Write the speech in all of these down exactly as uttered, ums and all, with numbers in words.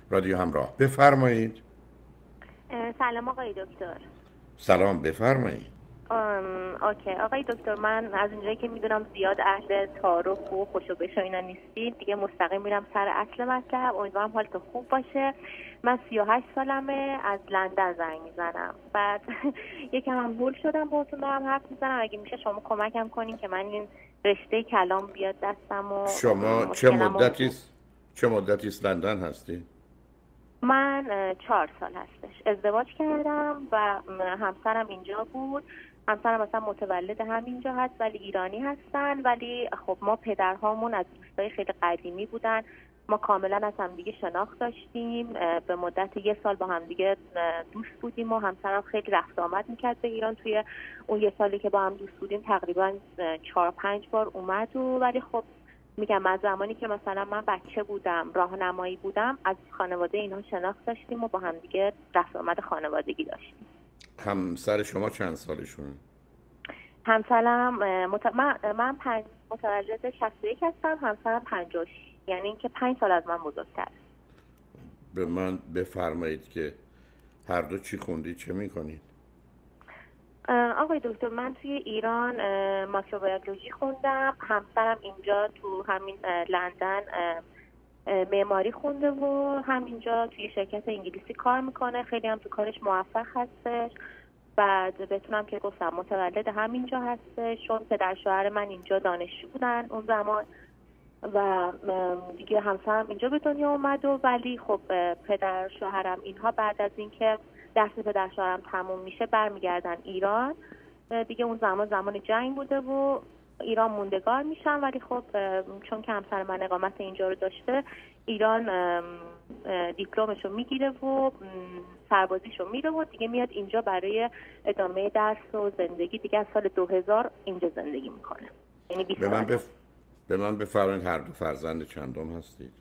رادیو همراه. بفرمایید. سلام آقای دکتر. سلام، بفرمایید. اوکی آقای دکتر، من از اونجایی که میدونم زیاد اهل تعارف و خوشو بشو اینا نیستید، دیگه مستقیم میرم سر اصل مطلب. امیدوارم حالت خوب باشه. من سی و هشت سالمه، از لندن زنگ میزنم. بعد یکم هم هول شدم باهاتون دارم حرف میزنم. اگه میشه شما کمکم کنین که من این رشته کلام بیاد دستم. و شما چه مدتی چه مدتی است لندن هستی؟ من چهار سال هستش ازدواج کردم و همسرم اینجا بود. همسرم مثلا متولد همینجا هست ولی ایرانی هستن. ولی خب ما پدرهامون از دوستای خیلی قدیمی بودن. ما کاملا از همدیگه شناخت داشتیم. به مدت یه سال با همدیگه دوست بودیم و همسرم خیلی رفت آمد میکرد به ایران. توی اون یه سالی که با هم دوست بودیم تقریبا چهار پنج بار اومد. و ولی خب میگم از زمانی که مثلا من بچه بودم، راهنمایی بودم، از خانواده اینها شناخت داشتیم و با هم دیگه رفت آمد خانوادگی داشتیم. همسر شما چند سالشونه؟ همسرم مت... من من پنج متولد شصت و یک هستم، همسرم پنجاه و شش، یعنی اینکه پنج سال از من بزرگتر. به من بفرمایید که هر دو چی خوندید، چه میکنید؟ آقای دکتر، من توی ایران ماکروبیولوژی خوندم. همسرم اینجا تو همین لندن معماری خونده و همینجا توی شرکت انگلیسی کار میکنه. خیلی هم تو کارش موفق هستش. بعد بتونم که گفتم متولد همینجا هستش، چون پدر شوهر من اینجا دانشجو بودن اون زمان و دیگه همسرم اینجا به دنیا اومد. و ولی خب پدر شوهرم اینها بعد از اینکه درس پدر شوهرم تموم میشه برمیگردن ایران. دیگه اون زمان زمان جنگ بوده و ایران موندگار میشن. ولی خب چون که همسر من اقامت اینجا رو داشته، ایران دیپلمشو میگیره و سربازیشو میره و دیگه میاد اینجا برای ادامه درس و زندگی. دیگه از سال دو هزار اینجا زندگی میکنه، یعنی بیست به من سال. بف... به من بفرمایید هر دو فرزند چندم هستید؟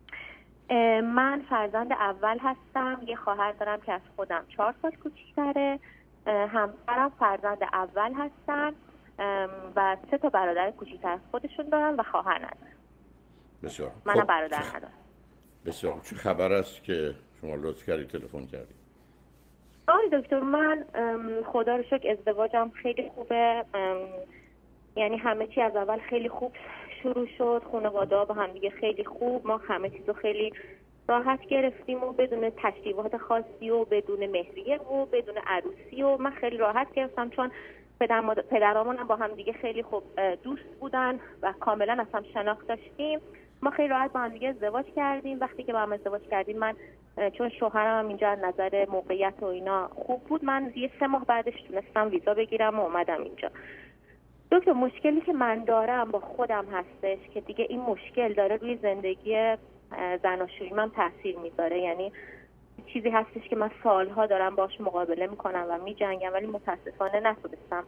من فرزند اول هستم. یه خواهر دارم که از خودم چهار سال کوچیک‌تره. همسرم فرزند اول هستن و سه تا برادر کوچیک‌تر از خودشون دارن و خواهر ندارن. بسیار. منم خب برادر چه... ندارم. بسیار. چه خبر است که شما لطف کردید تلفن کردید؟ آقای دکتر، من خدا رو شکر ازدواجم خیلی خوبه. یعنی همه چی از اول خیلی خوب شروع شد. خانواده‌ها با هم دیگه خیلی خوب، ما همه چیزو خیلی راحت گرفتیم و بدون تشریفات خاصی و بدون مهریه و بدون عروسی. و من خیلی راحت گرفتم چون پدر مادر پدرامون هم با هم دیگه خیلی خوب دوست بودن و کاملا از هم شناخت داشتیم. ما خیلی راحت با هم دیگه ازدواج کردیم. وقتی که با هم ازدواج کردیم، من چون شوهرم هم اینجا از نظر موقعیت و اینا خوب بود، من یه سه ماه بعدش تونستم ویزا بگیرم و اومدم اینجا. دکتر، مشکلی که من دارم با خودم هستش که دیگه این مشکل داره روی زندگی زناشویی من تاثیر میذاره. یعنی چیزی هستش که من سالها دارم باش مقابله میکنم و میجنگم ولی متاسفانه نتونستم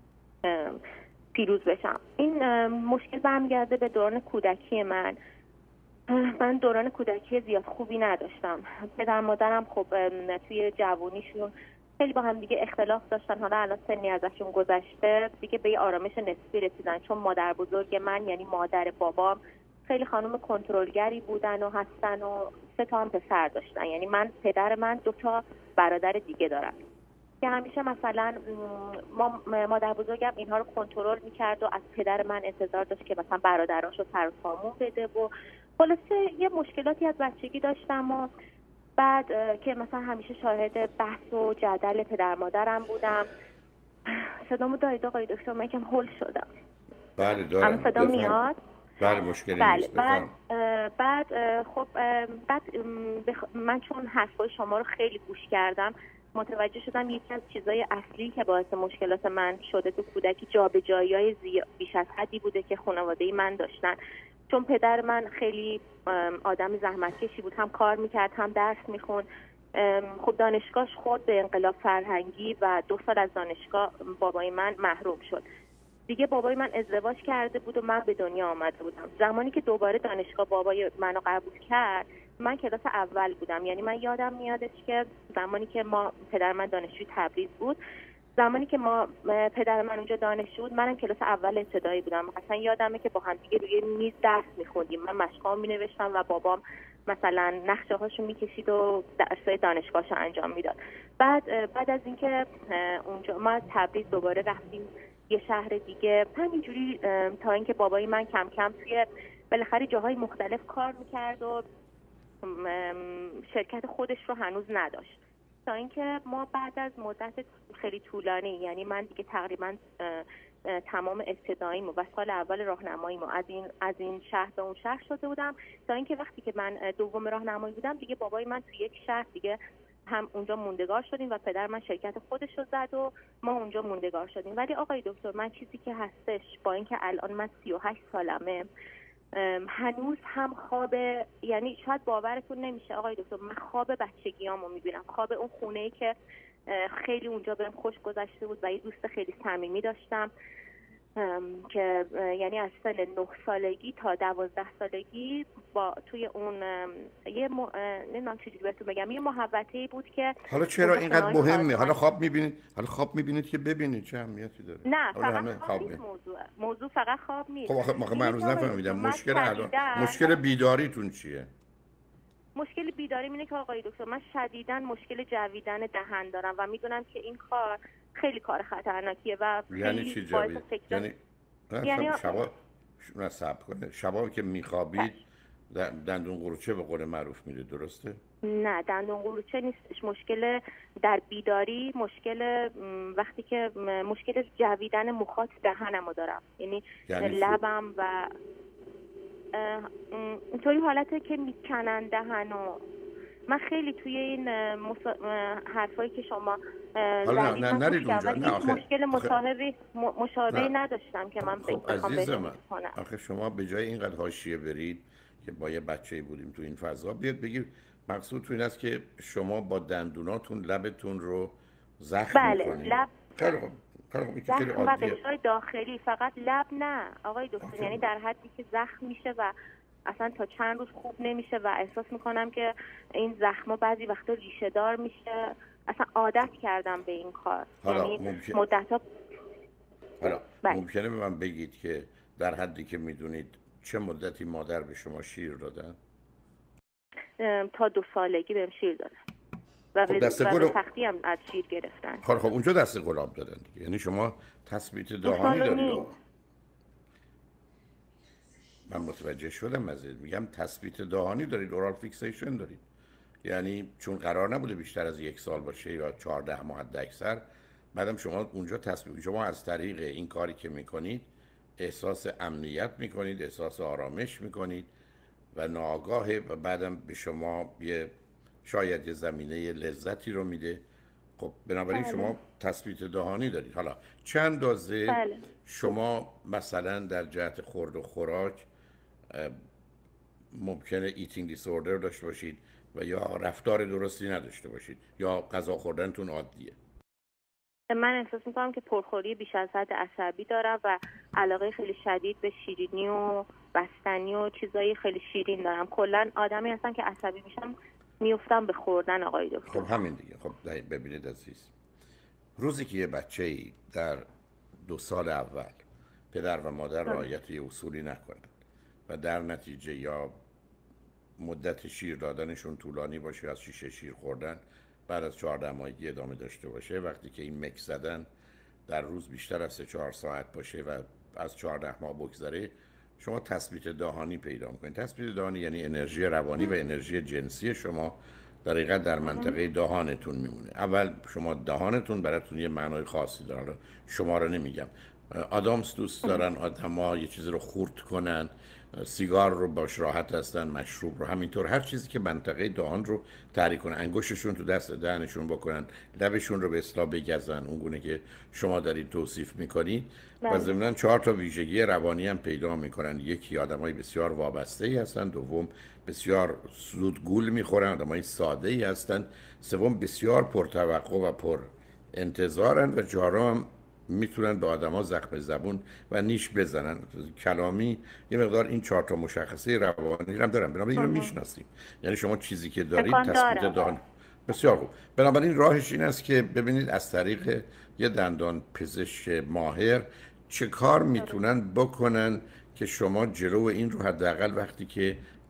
پیروز بشم. این مشکل برمیگرده به دوران کودکی من. من دوران کودکی زیاد خوبی نداشتم. پدر مادرم خب توی جوانیشون خیلی با هم دیگه اختلاف داشتن. حالا الان سنی ازشون گذشته، دیگه به یه آرامش نسبی رسیدن. چون مادر بزرگ من یعنی مادر بابام خیلی خانم کنترلگری بودن و هستن و سه تا هم پسر داشتن. یعنی من پدر من دو تا برادر دیگه دارم که همیشه مثلا ما مادر بزرگم اینها رو کنترل میکرد و از پدر من انتظار داشت که مثلا برادراشو سر و سامون بده. و خلاصه یه مشکلاتی از بچگی داشتم و بعد که مثلا همیشه شاهد بحث و جدل پدر مادرم بودم. صدامو دارید آقای دکتر؟ من یکم هول شدم. بله دارم. صدا میاد؟ بله مشکلی بله. نیست. بعد بعد خب بعد من چون حرفای شما رو خیلی گوش کردم متوجه شدم یکی از چیزای اصلی که باعث مشکلات من شده تو کودکی جابجایی‌های بیش از حدی بوده که خانواده‌ای من داشتن. چون پدر من خیلی آدم زحمتکشی بود، هم کار میکرد هم درس میخوند. خب دانشگاهش خورد به انقلاب فرهنگی و دو سال از دانشگاه بابای من محروم شد. دیگه بابای من ازدواج کرده بود و من به دنیا آمده بودم. زمانی که دوباره دانشگاه بابای منو قبول کرد، من کلاس اول بودم. یعنی من یادم میادش که زمانی که ما پدر من دانشجوی تبریز بود، زمانی که ما پدر من اونجا دانشجو بود، منم کلاس اول ابتدایی بودم. مثلا یادمه که با هم دیگه روی میز درس می‌خوندیم. من مشقام می‌نوشتم و بابام مثلا نقشه هاشو میکشید و درسای دانشگاهشو انجام میداد. بعد بعد از اینکه اونجا ما تبریز دوباره رفتیم یه شهر دیگه، همینجوری تا اینکه بابای من کم کم توی بالاخره جاهای مختلف کار میکرد و شرکت خودش رو هنوز نداشت، تا اینکه ما بعد از مدت خیلی طولانی، یعنی من دیگه تقریبا تمام ابتداییمو و سال اول راهنماییمو از این از این شهر به اون شهر شده بودم، تا اینکه وقتی که من دوم راهنمایی بودم دیگه بابای من توی یک شهر دیگه هم اونجا موندگار شدیم و پدر من شرکت خودش رو زد و ما اونجا موندگار شدیم. ولی آقای دکتر، من چیزی که هستش، با اینکه الان من سی و هشت سالمه، هنوز هم خواب، یعنی شاید باورتون نمیشه آقای دکتر، من خواب بچگیامو میبینم، خواب اون خونه‌ای که خیلی اونجا بهم خوش گذشته بود و یه دوست خیلی صمیمی داشتم که یعنی از سن نه سالگی تا دوازده سالگی با توی اون یه م... نمیدونم چجوری بهتون بگم، یه محوطه‌ای بود که حالا چرا اینقدر مهمه؟ حالا خواب میبینید، حالا خواب میبینید که ببینید چه اهمیتی داره؟ نه فقط خواب نیست موضوع موضوع فقط خواب نیست. خب آخه من هنوز نفهمیدم مشکل الان مشکل بیداریتون چیه؟ مشکل بیداری اینه که آقای دکتر من شدیداً مشکل جویدن دهن دارم و میدونم که این کار خیلی کار خطرناکیه و یعنی چی جوید؟ یعنی یعنی شبا شما صبر کنه شبا که میخوابید دندون قروچه به قول معروف میره، درسته؟ نه دندون قروچه نیستش، مشکل در بیداری، مشکل وقتی که مشکل جویدن مخاط دهنمو دارم، یعنی, یعنی لبم و اینطوری حالته که میکنن دهنو. من خیلی توی این مصا... حرفایی که شما حالا نه نرید اونجا، نه آخه مشکل مشابهی مشابهی نداشتم که من خب عزیز من آخه شما به جای اینقدر حاشیه برید که با یه بچه‌ای بودیم تو این فضا، بیاد بگید مقصود تو این است که شما با دندوناتون لبتون رو زخم بله می‌کنید. لب خیلی خوب زخم و قشرهای داخلی، فقط لب نه آقای دکتر، یعنی در حدی که زخم میشه و اصلا تا چند روز خوب نمیشه و احساس میکنم که این زخما بعضی وقتا ریشه دار میشه. اصلا عادت کردم به این کار، یعنی ممکن... مدت‌ها حالا بله. ممکنه به من بگید که در حدی که میدونید چه مدتی مادر به شما شیر دادن؟ تا دو سالگی بهم شیر دادن و خب به گل... سختی هم از شیر گرفتن. خب خب اونجا دست گلاب دادن دیگه، یعنی شما تثبیت دهانی دارید. من متوجه شدم ازت، میگم تثبیت دهانی دارید، اورال فیکسیشن دارید، یعنی چون قرار نبوده بیشتر از یک سال باشه یا چهارده ماه حد اکثر، بعدم شما اونجا تثبیت، شما از طریق این کاری که میکنید احساس امنیت میکنید، احساس آرامش میکنید و ناآگاه و بعدم به شما یه شاید یه زمینه لذتی رو میده. خب بنابراین بله. شما تثبیت دهانی دارید. حالا چند اندازه بله. شما مثلا در جهت خورد و خوراک ممکنه ایتینگ دیسوردر داشته باشید و یا رفتار درستی نداشته باشید یا غذا خوردنتون عادیه؟ من احساس میکنم که پرخوری بیش از حد عصبی دارم و علاقه خیلی شدید به شیرینی و بستنی و چیزایی خیلی شیرین دارم. کلا آدمی هستن که عصبی میشم میافتم به خوردن آقای دکتر. خب همین دیگه. خب ببینید عزیز، روزی که یه بچه‌ای در دو سال اول پدر و مادر رعایت یه اصولی نکنند و در نتیجه یا مدت شیر دادنشون طولانی باشه، از شیشه شیر خوردن بعد از چهارده ماهگی ادامه داشته باشه، وقتی که این مکس زدن در روز بیشتر از سه چهار ساعت باشه و از چهارده ماه بگذره، شما تثبیت دهانی پیدا میکنید. تثبیت دهانی یعنی انرژی روانی و انرژی جنسی شما در حقیقت در منطقه دهانتون میمونه. اول شما دهانتون براتون یه معنای خاصی داره، شما رو نمیگم. آدامس دوست دارن آدم‌ها یه چیزی رو خورد کنن، سیگار رو باش راحت هستن، مشروب رو همینطور، هر چیزی که منطقه دهان رو تحریک کنه، انگشتشون تو دست دهنشون بکنن، لبشون رو به اصطلاح بگزن، اون گونه که شما دارید توصیف میکنید. و ضمناً چهار تا ویژگی روانی هم پیدا میکنن. یکی آدمای بسیار وابسته ای هستن، دوم بسیار زود گول میخورن، آدمای ساده ای هستن، سوم بسیار پرتوقع و پر انتظارن و چهارم میتونن به آدما زخم زبون و نیش بزنن. کلامی یه مقدار این چهار تا مشخصه روانی هم دارن، بنابراین اینو میشناسیم. یعنی شما چیزی که دارید تثبیت دهان. بسیار خوب. بنابراین راهش این است که ببینید از طریق یه دندان پزشک ماهر چه کار میتونن بکنن که شما جلو این رو حداقل وقتی که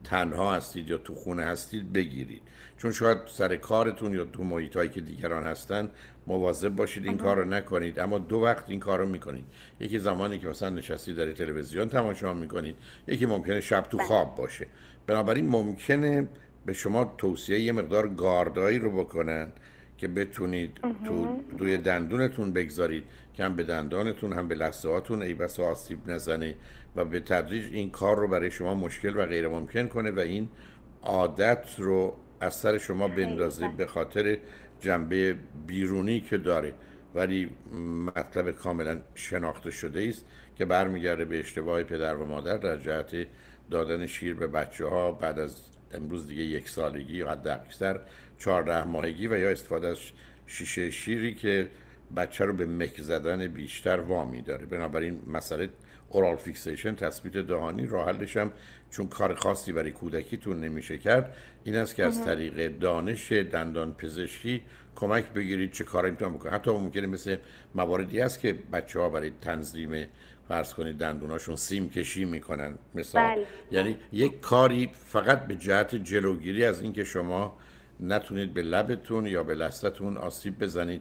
تنها هستید یا تو خونه هستید بگیرید، چون شاید سر کارتون یا تو محیطایی که دیگران هستن مواظب باشید این کار رو نکنید. اما دو وقت این کار رو میکنید، یکی زمانی که مثلا نشستید دارید تلویزیون تماشا میکنید، یکی ممکنه شب تو خواب باشه. بنابراین ممکنه به شما توصیه یه مقدار گاردایی رو بکنن که بتونید تو روی دندونتون بگذارید که هم به دندانتون هم به لثه هاتون ای بسا آسیب نزنه و به تدریج این کار رو برای شما مشکل و غیر ممکن کنه و این عادت رو از سر شما بندازه به خاطر جنبه بیرونی که داره، ولی مطلب کاملا شناخته شده است که برمیگرده به اشتباه پدر و مادر در جهت دادن شیر به بچه ها بعد از امروز دیگه یک سالگی یا حد اکثر چهارده ماهگی و یا استفاده از شیشه شیری که بچه رو به مک زدن بیشتر وامی داره. بنابراین مسئله اورال فیکسیشن، تثبیت دهانی، راه حلش هم چون کار خاصی برای کودکیتون نمیشه کرد این است که از طریق دانش دندان پزشکی کمک بگیرید چه کاری میتونن بکنن. حتی ممکنه مثل مواردی هست که بچه ها برای تنظیم فرض کنید دندوناشون سیم کشی میکنن مثلا، یعنی یک کاری فقط به جهت جلوگیری از اینکه شما نتونید به لبتون یا به لثتون آسیب بزنید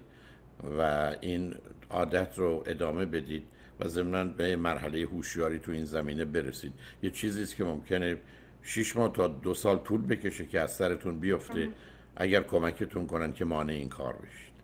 و این عادت رو ادامه بدید و ضمناً به مرحله هوشیاری تو این زمینه برسید. یه چیزی است که ممکنه شش ماه تا دو سال طول بکشه که از سرتون بیفته اگر کمکتون کنن که مانع این کار بشید.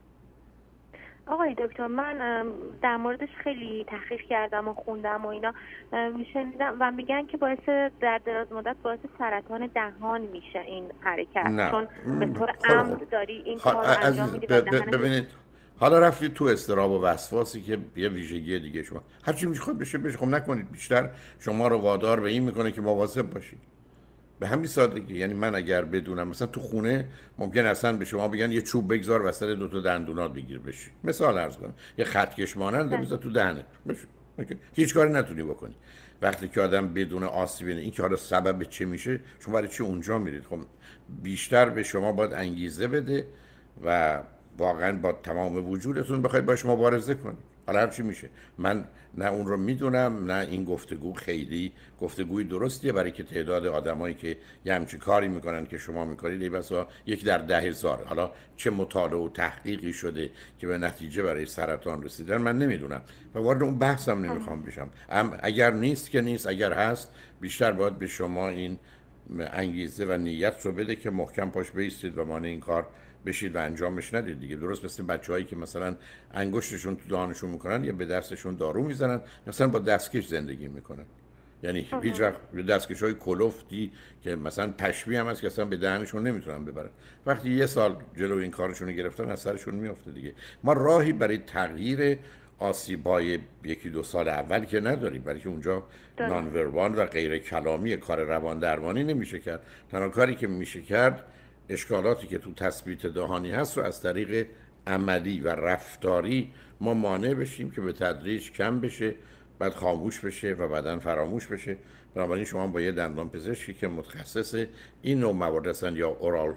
آقای دکتر، من در موردش خیلی تحقیق کردم و خوندم و اینا میشنیدم و میگن که باعث در دراز مدت باعث سرطان دهان میشه این حرکت، نه. چون به طور عمد داری این کار رو انجام میدی و دهنت. ببینید حالا رفتید تو اضطراب و وسواسی که یه ویژگی دیگه شما هر چی میخواد بشه بشه، خب نکنید، بیشتر شما رو وادار به این میکنه که مواظب باشید. به همین سادگی. یعنی من اگر بدونم مثلا تو خونه ممکن اصلا به شما بگن یه چوب بگذار وسط دو تا دندونات بگیر بشی، مثال عرض کنم یه خطکش مانند بذار تو دهنت بشه، هیچ کاری نتونی بکنی. وقتی که آدم بدون آسیب این که حالا سبب چه میشه شما برای چی اونجا میرید؟ خب بیشتر به شما باید انگیزه بده و واقعا با تمام وجودتون بخواید باش مبارزه کنید. حالا هر چی میشه. من نه اون رو میدونم، نه این گفتگو خیلی گفتگوی درستیه برای که تعداد آدمایی که یه همچین کاری میکنن که شما میکنید ای بسا یک در ده هزار. حالا چه مطالعه و تحقیقی شده که به نتیجه برای سرطان رسیدن من نمیدونم و وارد اون بحثم نمیخوام بشم. ام اگر نیست که نیست، اگر هست بیشتر باید به شما این انگیزه و نیت رو بده که محکم پاش بایستید و مانع این کار بشید و انجامش ندید دیگه. درست مثل بچه‌هایی که مثلا انگشتشون تو دهانشون میکنن یا به دستشون دارو میزنن، مثلا با دستکش زندگی میکنن. یعنی هیچ وقت دستکش‌های کلفتی که مثلا پشمی هم هست که اصلا به دهنشون نمیتونن ببرن، وقتی یه سال جلو این کارشون رو گرفتن از سرشون میافته دیگه. ما راهی برای تغییر آسیب‌های یکی دو سال اول که نداریم، برای که اونجا نان وربال و غیر کلامی کار روان درمانی نمیشه کرد. تنها کاری که میشه کرد اشکالاتی که تو تثبیت دهانی هست رو از طریق عملی و رفتاری ما مانع بشیم که به تدریج کم بشه، بعد خاموش بشه و بعداً فراموش بشه. بنابراین شما با یه دندان پزشکی که متخصص این نوع موارد هستن یا اورال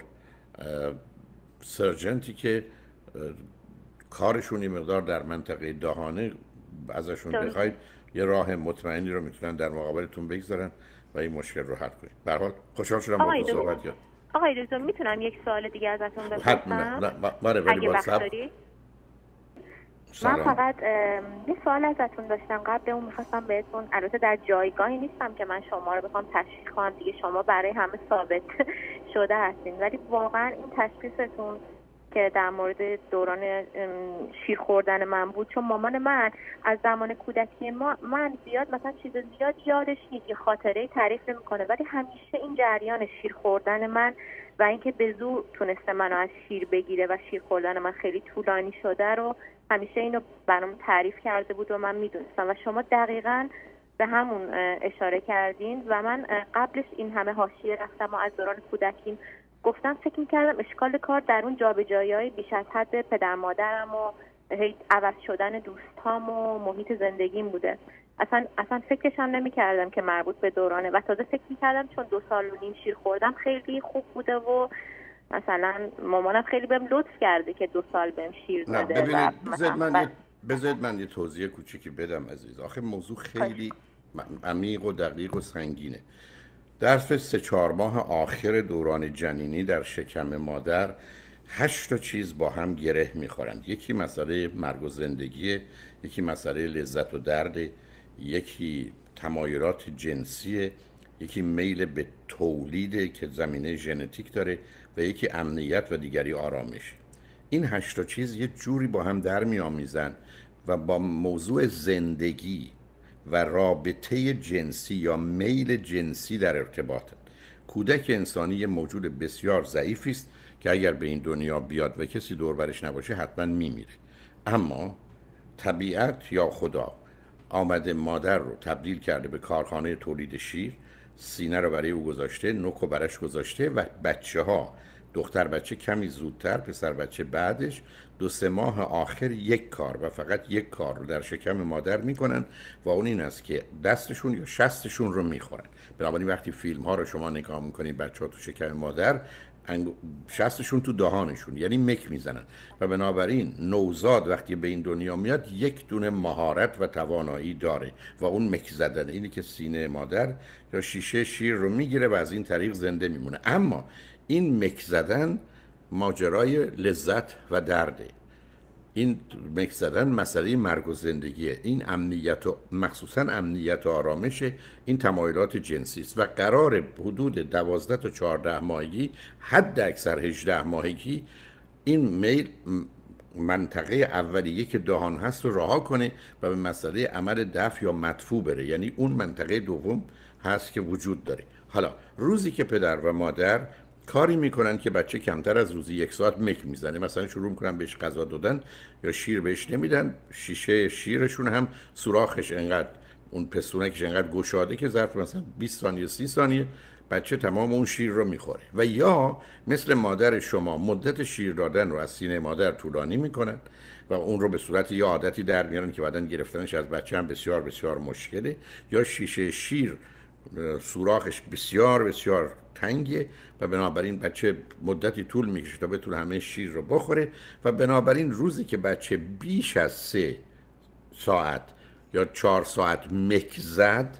سرجنتی که کارشون این مقدار در منطقه دهانه ازشون بخواید یه راه مطمئنی رو میتونن در مقابلتون بگذارن و این مشکل رو حل کنید. به هر حال خوشحال شدم با تو صحبت کردم. آقای دکتر میتونم یک سوال دیگه ازتون بپرسم؟ حتما. بله ولی با صبر. من فقط یه سوال ازتون داشتم قبل اون، میخواستم بهتون، البته در جایگاهی نیستم که من شما رو بخوام تشخیص کنم دیگه، شما برای همه ثابت شده هستین، ولی واقعا این تشخیصتون که در مورد دوران شیر خوردن من بود، چون مامان من از زمان کودکی ما من زیاد مثلا چیز زیاد یادش نیست، یه خاطره تعریف نمی‌کنه، ولی همیشه این جریان شیر خوردن من و اینکه به زور تونسته منو از شیر بگیره و شیر خوردن من خیلی طولانی شده رو همیشه اینو برام تعریف کرده بود و من میدونستم و شما دقیقاً به همون اشاره کردین و من قبلش این همه حاشیه رفتم و از دوران کودکیم گفتم فکر می‌کردم اشکال کار در اون جابجایی‌های بیش از حد پدر مادرم و عوض شدن دوستام و محیط زندگیم بوده. اصلا اصلا فکرش هم نمی‌کردم که مربوط به دورانه و تازه فکر می‌کردم چون دو سال و نیم شیر خوردم خیلی خوب بوده و مثلا مامانم خیلی بهم لطف کرده که دو سال بهم شیر داده. نه ببینید بذارید من یه بذارید من یه توضیح کوچیکی بدم عزیز. آخه موضوع خیلی عمیق و دقیق و سنگینه. در سه چهار ماه آخر دوران جنینی در شکم مادر هشت تا چیز با هم گره میخورند. یکی مسئله مرگ و زندگی، یکی مسئله لذت و درد، یکی تمایلات جنسی، یکی میل به تولید که زمینه ژنتیک داره و یکی امنیت و دیگری آرامش. این هشت تا چیز یه جوری با هم در میآمیزن و با موضوع زندگی و رابطه جنسی یا میل جنسی در ارتباطن. کودک انسانی یه موجود بسیار ضعیفی است که اگر به این دنیا بیاد و کسی دور برش نباشه حتما میمیره. اما طبیعت یا خدا آمده مادر رو تبدیل کرده به کارخانه تولید شیر، سینه رو برای او گذاشته، نوک رو برش گذاشته و بچه ها، دختر بچه کمی زودتر، پسر بچه بعدش، دو سه ماه آخر یک کار و فقط یک کار رو در شکم مادر میکنن و اون این است که دستشون یا شستشون رو میخورن. بنابراین وقتی فیلم ها رو شما نگاه میکنید بچه ها تو شکم مادر شستشون تو دهانشون، یعنی مک میزنن و بنابراین نوزاد وقتی به این دنیا میاد یک دونه مهارت و توانایی داره و اون مک زدن، اینی که سینه مادر یا شیشه شیر رو میگیره و از این طریق زنده میمونه. اما این مک زدن ماجرای لذت و درده، این مک زدن مسئله مرگ و زندگیه، این امنیت و مخصوصا امنیت و آرامش، این تمایلات جنسی است و قرار حدود دوازده تا چهارده ماهگی، حد اکثر هجده ماهگی، این میل منطقه اولیه که دهان هست رو رها کنه و به مسئله عمل دفع یا مدفوع بره، یعنی اون منطقه دوم هست که وجود داره. حالا روزی که پدر و مادر کاری میکنن که بچه کمتر از روزی یک ساعت مک میزنه، مثلا شروع میکنن بهش غذا دادن یا شیر بهش نمیدن، شیشه شیرشون هم سوراخش انقدر، اون پستونکش انقدر گشاده که ظرف مثلا بیست ثانیه سی ثانیه بچه تمام اون شیر رو میخوره. و یا مثل مادر شما مدت شیر دادن رو از سینه مادر طولانی میکنن و اون رو به صورت یه عادتی در میارن که بعدن گرفتنش از بچه هم بسیار بسیار مشکله، یا شیشه شیر سوراخش بسیار بسیار تنگه و بنابراین بچه مدتی طول میکشه تا بتونه همه شیر رو بخوره و بنابراین روزی که بچه بیش از سه ساعت یا چهار ساعت مک زد،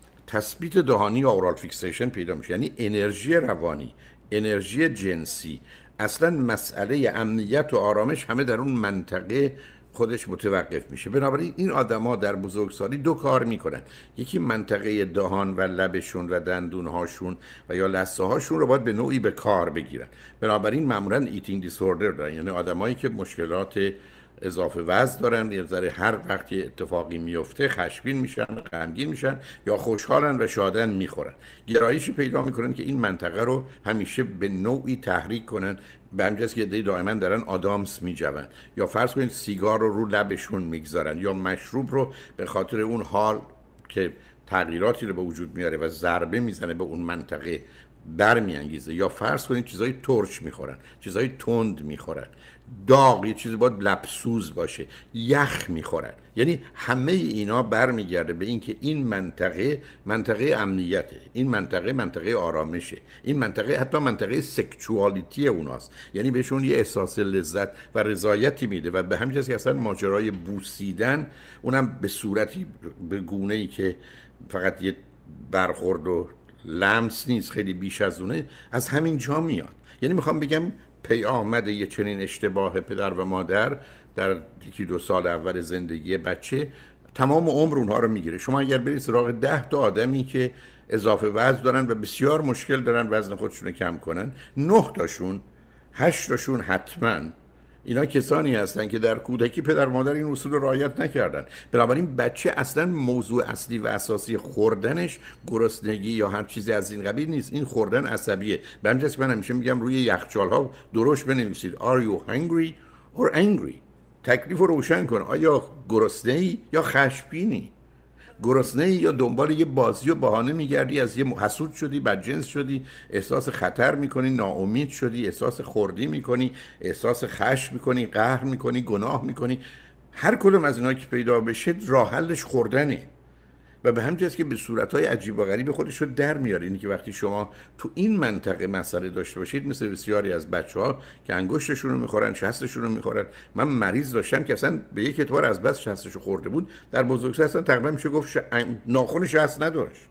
تثبیت دهانی یا اورال فیکسیشن پیدا میشه، یعنی انرژی روانی، انرژی جنسی، اصلا مسئله امنیت و آرامش همه در اون منطقه خودش متوقف میشه. بنابراین این آدما در بزرگسالی دو کار میکنن، یکی منطقه دهان و لبشون و دندونهاشون و یا لثه هاشون رو باید به نوعی به کار بگیرن. بنابراین معمولا ایتینگ دیسوردر دارن، یعنی آدمایی که مشکلات اضافه وزن دارن، یه ذره هر وقتی اتفاقی میفته خشمگین میشن، غمگین میشن یا خوشحالن و شادن میخورن. گرایشی پیدا میکنن که این منطقه رو همیشه به نوعی تحریک کنن، به همین جاست که دی دائما دارن آدامس میجون، یا فرض کنید سیگار رو رو لبشون میگذارن، یا مشروب رو به خاطر اون حال که تغییراتی رو به وجود میاره و ضربه میزنه به اون منطقه برمیانگیزه، یا فرض کنید چیزای ترش میخورن، چیزای تند میخورن، داغ، یه چیزی باید لبسوز باشه، یخ میخورن. یعنی همه اینا برمیگرده به این که این منطقه منطقه امنیته، این منطقه منطقه آرامشه، این منطقه حتی منطقه سکشوالیتی اوناست، یعنی بهشون یه احساس لذت و رضایتی میده و به همین جاست که اصلا ماجرای بوسیدن اونم به صورتی به گونه‌ای که فقط یه برخورد و لمس نیست، خیلی بیش از اونه، از همین جا میاد. یعنی میخوام بگم پی آمده یه چنین اشتباه پدر و مادر در یکی دو سال اول زندگی بچه تمام عمر اونها رو میگیره. شما اگر برید سراغ ده تا آدمی که اضافه وزن دارن و بسیار مشکل دارن وزن خودشون رو کم کنن، نه تاشون هشت تاشون حتما اینا کسانی هستن که در کودکی پدر مادر این اصول رو رعایت نکردن. بنابراین بچه اصلا موضوع اصلی و اساسی خوردنش گرسنگی یا هر چیزی از این قبیل نیست، این خوردن عصبیه. به همین جاست من همیشه میگم روی یخچال ها درشت بنویسید Are you hungry or angry؟ تکلیف رو روشن کن، آیا گرسنه‌ای یا خشمگینی؟ گرسنه‌ای یا دنبال یه بازی و بهانه میگردی، از یه حسود شدی، بدجنس شدی، احساس خطر میکنی، ناامید شدی، احساس خردی میکنی، احساس خشم میکنی، قهر میکنی، گناه میکنی. هر کدوم از اینا که پیدا بشه راه حلش خوردنه و به همین جاست که به صورت‌های عجیب و غریب خودش رو در میاره. اینی که وقتی شما تو این منطقه مسئله داشته باشید، مثل بسیاری از بچه‌ها که انگشتشون رو می‌خورن، شستشون رو می‌خورن. من مریض داشتم که اصلا به یک اعتبار از بس شستشو خورده بود، در بزرگسالی اصلا تقریبا میشه گفت ش... ناخن شست نداشت،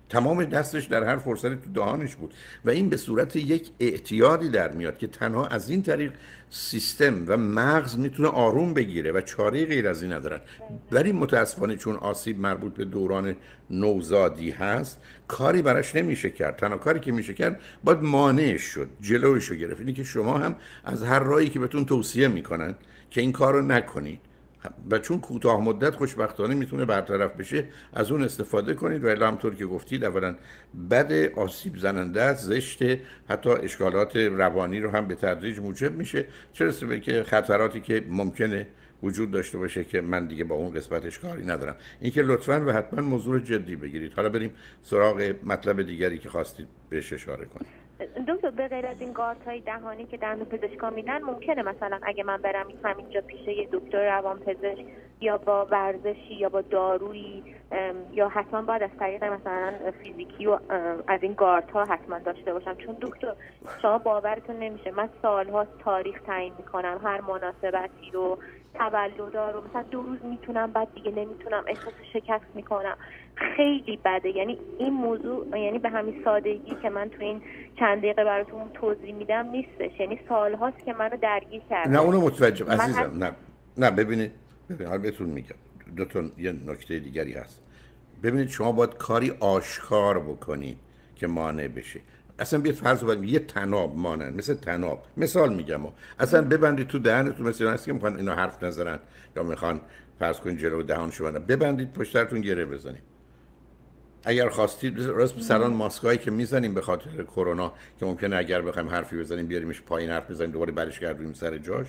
تمام دستش در هر فرصتی تو دهانش بود و این به صورت یک اعتیادی در میاد که تنها از این طریق سیستم و مغز میتونه آروم بگیره و چاره غیر از این ندارن. ولی متاسفانه چون آسیب مربوط به دوران نوزادی هست کاری براش نمیشه کرد. تنها کاری که میشه کرد باید مانعش شد، جلوش رو گرفت. اینی که شما هم از هر راهی که بهتون توصیه میکنن که این کار رو نکنید و چون کوتاه مدت خوشبختانه میتونه برطرف بشه از اون استفاده کنید و الا همطور که گفتید اولا بد، آسیب زننده است، زشته، حتی اشکالات روانی رو هم به تدریج موجب میشه، چه رسه به که خطراتی که ممکنه وجود داشته باشه که من دیگه با اون قسمتش کاری ندارم. این که لطفاً و حتما موضوع جدی بگیرید. حالا بریم سراغ مطلب دیگری که خواستید بهش اشاره کنید. دکتر به غیر از این گارت‌های دهانی که دندون پزشکا میدن، ممکنه مثلا اگه من برم همینجا پیش یه دکتر روانپزشک یا با ورزشی یا با دارویی یا حتما باید از طریق مثلا فیزیکی و از این گارت‌ها حتما داشته باشم؟ چون دکتر شما باورتون نمیشه من سال‌ها تاریخ تعیین میکنم هر مناسبتی رو، تولدا رو، مثلا دو روز میتونم بعد دیگه نمیتونم، احساس شکست میکنم، خیلی بده. یعنی این موضوع یعنی به همین سادگی که من تو این چند دقیقه براتون توضیح میدم نیستش، یعنی سالهاست که منو درگیر کرده. نه اونو متوجهم عزیزم. هم... نه نه ببینید ببینید حالا بهتون میگم دو تا یه نکته دیگری هست. ببینید شما باید کاری آشکار بکنید که مانع بشه. اصلا بیاد فرض کنید یه تناب مانند مثل تناب مثال میگم اصلا ببندید تو دهنتون، مثلا هست که میخوان اینا حرف نزنن یا میخوان فرض کنید جلو دهانشون ببندن، ببندید پشت سرتون گره بزنید. اگر خواستید راست سران ماسکایی که میزنیم به خاطر کرونا که ممکنه اگر بخوایم حرفی بزنیم بیاریمش پایین حرف بزنیم دوباره برش گردونیم سر جاش،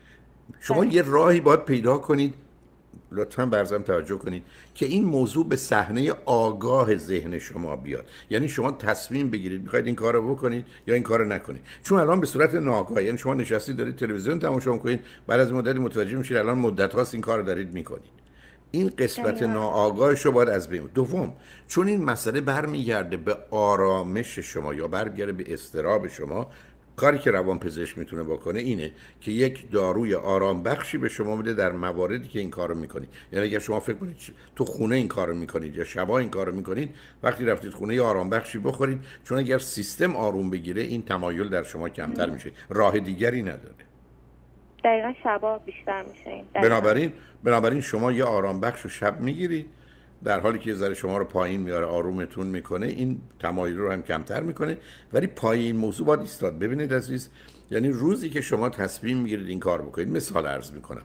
شما یه راهی باید پیدا کنید. لطفاً برزم توجه کنید که این موضوع به صحنه آگاه ذهن شما بیاد. یعنی شما تصمیم بگیرید میخواید این کارو بکنید یا این کارو نکنید. چون الان به صورت ناآگاه، یعنی شما نشستید دارید تلویزیون تماشا میکنید، بعد از مدتی متوجه میشید الان مدت هاست این کارو دارید میکنید. این قسمت ناآگاهش رو باید از بین. دوم، چون این مسئله برمیگرده به آرامش شما یا برمیگرده به اضطراب شما، کاری که روانپزشک میتونه بکنه اینه که یک داروی آرام بخشی به شما میده در مواردی که این کارو میکنید. یعنی اگر شما فکر کنید تو خونه این کارو میکنید یا شبا این کارو میکنید، وقتی رفتید خونه یه آرام بخشی بخورید، چون اگر سیستم آروم بگیره این تمایل در شما کمتر میشه. راه دیگری نداره. دقیقاً شبا بیشتر میشه. بنابراین بنابراین شما یه آرام بخش رو شب میگیرید در حالی که یه ذره شما رو پایین میاره، آرومتون میکنه، این تمایل رو هم کمتر میکنه. ولی پای این موضوع باید ایستاد. ببینید عزیز، یعنی روزی که شما تصمیم میگیرید این کار بکنید، مثال عرض میکنم،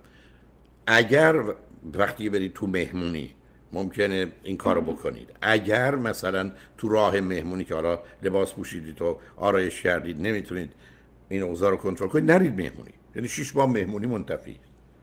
اگر وقتی برید تو مهمونی ممکنه این کارو بکنید. اگر مثلا تو راه مهمونی که حالا لباس پوشیدید و آرایش کردید نمیتونید این اوضاع رو کنترل کنید، نرید مهمونی. یعنی شش ماه مهمونی منتفی.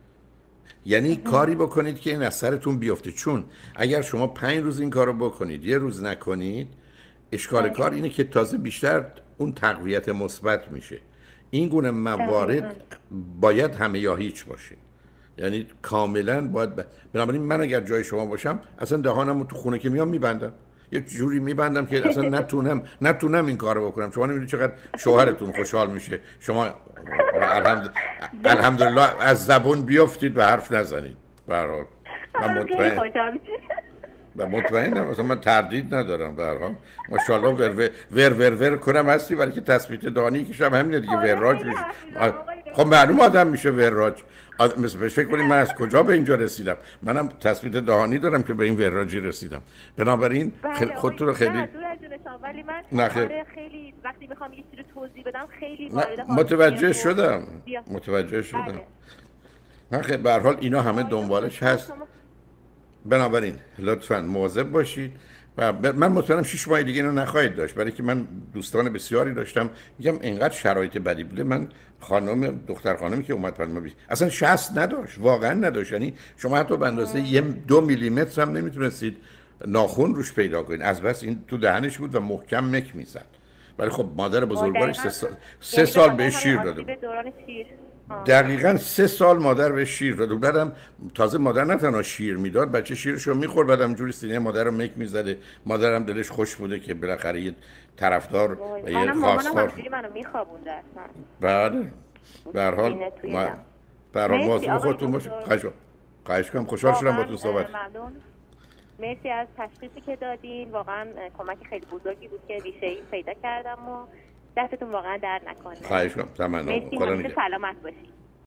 یعنی کاری بکنید که این از سرتون بیفته. چون اگر شما پنج روز این کارو بکنید یه روز نکنید، اشکال کار اینه که تازه بیشتر اون تقویت مثبت میشه. این گونه موارد باید همه یا هیچ باشه. یعنی کاملا باید ب... بنابراین من اگر جای شما باشم اصلا دهانم رو تو خونه که میام میبندم، یه جوری میبندم که اصلا نتونم نتونم این کارو بکنم. شما نمیدونید چقدر شوهرتون خوشحال میشه شما الحمد... الحمدلله از زبون بیافتید و حرف نزنید. به هر حال من مطمئن و مطمئنم، مثلا من تردید ندارم. به هر حال ماشاءالله ور ور ور ور, ور کنم هستی، ولی که تثبیت دانی که شب همینه دیگه، وراج میشه. خب معلوم آدم میشه وراج. مثلا فکر کنید من از کجا به اینجا رسیدم؟ منم تثبیت دهانی دارم که به این وراجی رسیدم. بنابراین خودتون رو خیلی ولی من نخیر. خیلی وقتی میخوام یه چیزی توضیح بدم خیلی متوجه شدم متوجه شدم نخیر. به هر حال اینا همه دنبالش هست. بنابراین لطفاً مواظب باشید و من مطمئنم شش ماه دیگه اینو نخواهید داشت، برای که من دوستان بسیاری داشتم میگم اینقدر شرایط بدی بوده. من خانم دختر خانمی که اومد پلما بیست اصلا شصت نداشت، واقعا نداشت. یعنی شما حتی به اندازه یه دو میلی متر هم نمیتونستید ناخن روش پیدا کنید، از بس این تو دهنش بود و محکم مک میزد. ولی خب مادر بزرگوارش سه سال, سه سال بهش شیر داده بود. دقیقاً سه سال مادر به شیر داد. بعدم تازه مادر نه تنها شیر میداد، بچه شیرشو میخورد، بعدم جوری سینه مادر رو مک میزده. مادرم دلش خوش بوده که بالاخره یه طرفدار و یه خواستار منو میخوابونده اصلا. بله به هر حال ما به هر حال مواظب خودتون باشید. خواهش خواهش کنم. خوشحال شدم باهاتون صحبت. مرسی از تشخیصی که دادین، واقعا کمک خیلی بزرگی بود که ریشه‌ای پیدا کردم و دستتون واقعا در نکنه. خواهش می‌کنم. تمام. مرسی، همیشه سلامت باشید.